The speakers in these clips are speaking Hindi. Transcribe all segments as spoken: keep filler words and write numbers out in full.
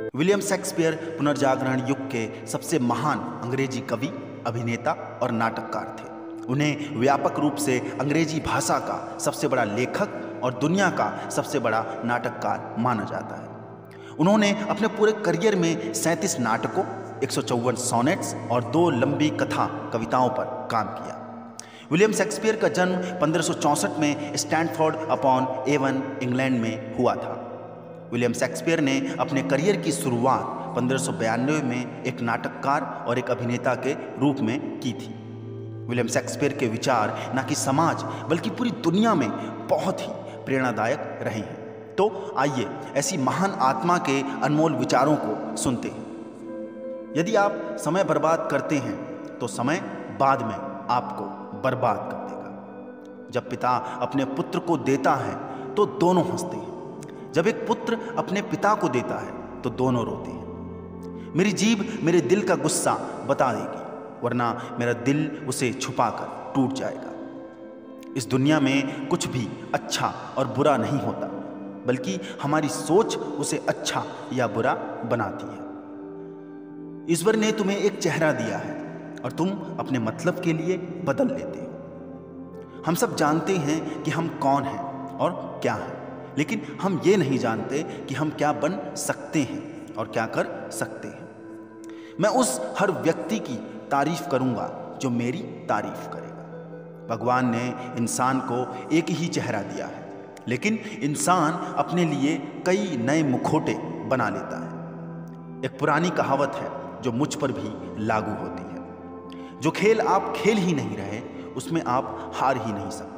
विलियम शेक्सपियर पुनर्जागरण युग के सबसे महान अंग्रेजी कवि, अभिनेता और नाटककार थे। उन्हें व्यापक रूप से अंग्रेजी भाषा का सबसे बड़ा लेखक और दुनिया का सबसे बड़ा नाटककार माना जाता है। उन्होंने अपने पूरे करियर में सैंतीस नाटकों, एक सौ चौवन सोनेट्स और दो लंबी कथा कविताओं पर काम किया। विलियम शेक्सपियर का जन्म पंद्रह सौ चौंसठ में स्टैनफोर्ड अपॉन एवन, इंग्लैंड में हुआ था। विलियम शेक्सपियर ने अपने करियर की शुरुआत पंद्रह सौ बयानवे में एक नाटककार और एक अभिनेता के रूप में की थी। विलियम शेक्सपियर के विचार न कि समाज बल्कि पूरी दुनिया में बहुत ही प्रेरणादायक रहे हैं। तो आइए ऐसी महान आत्मा के अनमोल विचारों को सुनते हैं। यदि आप समय बर्बाद करते हैं तो समय बाद में आपको बर्बाद कर देगा। जब पिता अपने पुत्र को देता है तो दोनों हंसते हैं। जब एक पुत्र अपने पिता को देता है तो दोनों रोते हैं। मेरी जीभ मेरे दिल का गुस्सा बता देगी, वरना मेरा दिल उसे छुपाकर टूट जाएगा। इस दुनिया में कुछ भी अच्छा और बुरा नहीं होता, बल्कि हमारी सोच उसे अच्छा या बुरा बनाती है। ईश्वर ने तुम्हें एक चेहरा दिया है और तुम अपने मतलब के लिए बदल लेते हो। हम सब जानते हैं कि हम कौन हैं और क्या हैं, लेकिन हम ये नहीं जानते कि हम क्या बन सकते हैं और क्या कर सकते हैं। मैं उस हर व्यक्ति की तारीफ करूंगा जो मेरी तारीफ करेगा। भगवान ने इंसान को एक ही चेहरा दिया है, लेकिन इंसान अपने लिए कई नए मुखौटे बना लेता है। एक पुरानी कहावत है जो मुझ पर भी लागू होती है। जो खेल आप खेल ही नहीं रहे, उसमें आप हार ही नहीं सकते।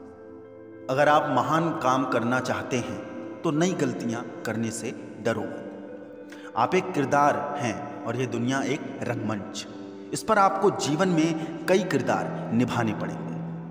अगर आप महान काम करना चाहते हैं तो नई गलतियां करने से डरो मत। आप एक किरदार हैं और यह दुनिया एक रंगमंच। इस पर आपको जीवन में कई किरदार निभाने पड़ेंगे।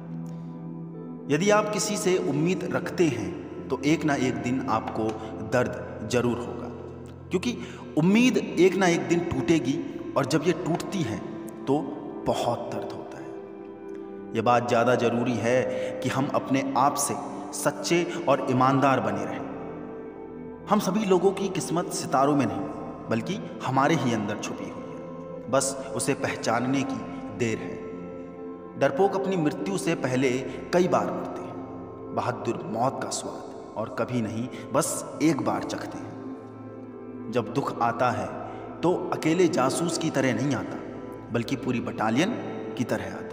यदि आप किसी से उम्मीद रखते हैं तो एक ना एक दिन आपको दर्द जरूर होगा, क्योंकि उम्मीद एक ना एक दिन टूटेगी और जब ये टूटती है तो बहुत दर्द होता है। यह बात ज़्यादा जरूरी है कि हम अपने आप से सच्चे और ईमानदार बने रहें। हम सभी लोगों की किस्मत सितारों में नहीं, बल्कि हमारे ही अंदर छुपी हुई है। बस उसे पहचानने की देर है। डरपोक अपनी मृत्यु से पहले कई बार मरते हैं। बहादुर मौत का स्वाद और कभी नहीं, बस एक बार चखते हैं। जब दुख आता है तो अकेले जासूस की तरह नहीं आता, बल्कि पूरी बटालियन की तरह आता है।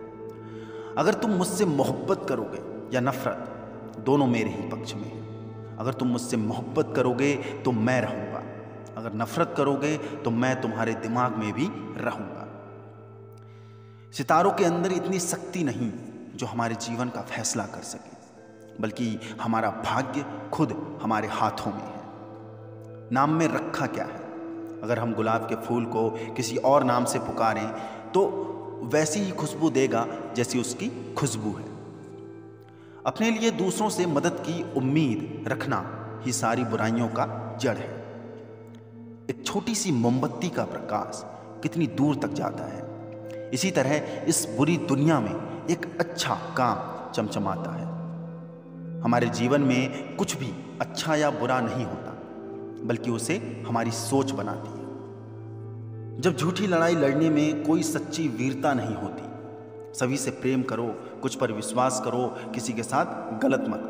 अगर तुम मुझसे मोहब्बत करोगे या नफरत, दोनों मेरे ही पक्ष में है। अगर तुम मुझसे मोहब्बत करोगे तो मैं रहूंगा, अगर नफरत करोगे तो मैं तुम्हारे दिमाग में भी रहूंगा। सितारों के अंदर इतनी शक्ति नहीं जो हमारे जीवन का फैसला कर सके, बल्कि हमारा भाग्य खुद हमारे हाथों में है। नाम में रखा क्या है? अगर हम गुलाब के फूल को किसी और नाम से पुकारें तो वैसी ही खुशबू देगा जैसी उसकी खुशबू है। अपने लिए दूसरों से मदद की उम्मीद रखना ही सारी बुराइयों का जड़ है। एक छोटी सी मोमबत्ती का प्रकाश कितनी दूर तक जाता है, इसी तरह इस बुरी दुनिया में एक अच्छा काम चमचमाता है। हमारे जीवन में कुछ भी अच्छा या बुरा नहीं होता, बल्कि उसे हमारी सोच बनाती है। जब झूठी लड़ाई लड़ने में कोई सच्ची वीरता नहीं होती। सभी से प्रेम करो, कुछ पर विश्वास करो, किसी के साथ गलत मत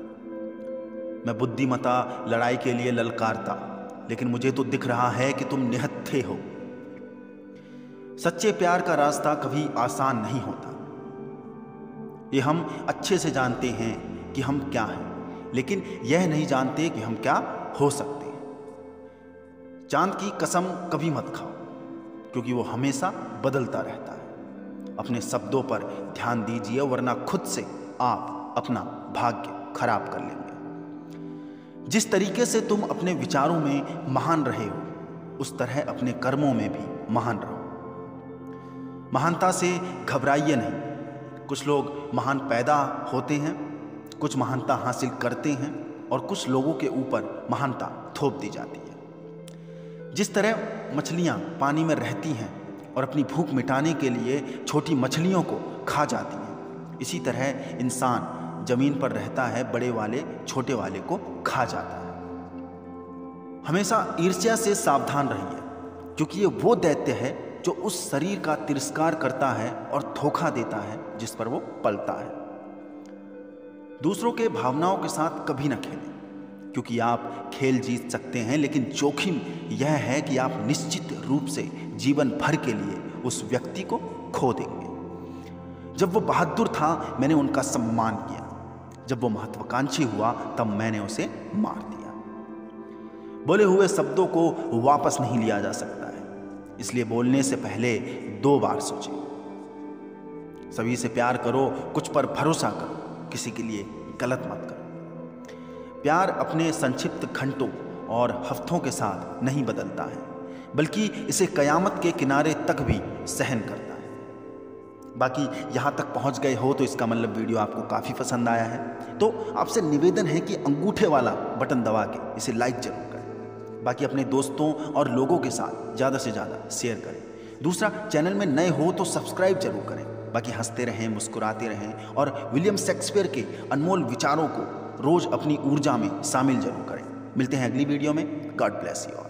करो। मैं बुद्धिमता लड़ाई के लिए ललकारता, लेकिन मुझे तो दिख रहा है कि तुम निहत्थे हो। सच्चे प्यार का रास्ता कभी आसान नहीं होता। ये हम अच्छे से जानते हैं कि हम क्या हैं, लेकिन यह नहीं जानते कि हम क्या हो सकते हैं। चांद की कसम कभी मत खाओ, क्योंकि वो हमेशा बदलता रहता है। अपने शब्दों पर ध्यान दीजिए, वरना खुद से आप अपना भाग्य खराब कर लेंगे। जिस तरीके से तुम अपने विचारों में महान रहे हो, उस तरह अपने कर्मों में भी महान रहो। महानता से घबराइए नहीं। कुछ लोग महान पैदा होते हैं, कुछ महानता हासिल करते हैं और कुछ लोगों के ऊपर महानता थोप दी जाती है। जिस तरह मछलियाँ पानी में रहती हैं और अपनी भूख मिटाने के लिए छोटी मछलियों को खा जाती हैं, इसी तरह इंसान जमीन पर रहता है, बड़े वाले छोटे वाले को खा जाता है। हमेशा ईर्ष्या से सावधान रहिए, क्योंकि ये वो दैत्य है जो उस शरीर का तिरस्कार करता है और धोखा देता है जिस पर वो पलता है। दूसरों के भावनाओं के साथ कभी न खेलें, क्योंकि आप खेल जीत सकते हैं, लेकिन जोखिम यह है कि आप निश्चित रूप से जीवन भर के लिए उस व्यक्ति को खो देंगे। जब वो बहादुर था मैंने उनका सम्मान किया, जब वो महत्वाकांक्षी हुआ तब मैंने उसे मार दिया। बोले हुए शब्दों को वापस नहीं लिया जा सकता है, इसलिए बोलने से पहले दो बार सोचें। सभी से प्यार करो, कुछ पर भरोसा करो, किसी के लिए गलत मत करो। प्यार अपने संक्षिप्त घंटों और हफ्तों के साथ नहीं बदलता है, बल्कि इसे कयामत के किनारे तक भी सहन करता है। बाकी यहाँ तक पहुँच गए हो तो इसका मतलब वीडियो आपको काफ़ी पसंद आया है। तो आपसे निवेदन है कि अंगूठे वाला बटन दबा के इसे लाइक जरूर करें। बाकी अपने दोस्तों और लोगों के साथ ज़्यादा से ज़्यादा शेयर करें। दूसरा, चैनल में नए हो तो सब्सक्राइब जरूर करें। बाकी हंसते रहें, मुस्कुराते रहें और विलियम शेक्सपियर के अनमोल विचारों को रोज अपनी ऊर्जा में शामिल जरूर करें। मिलते हैं अगली वीडियो में। God bless you all.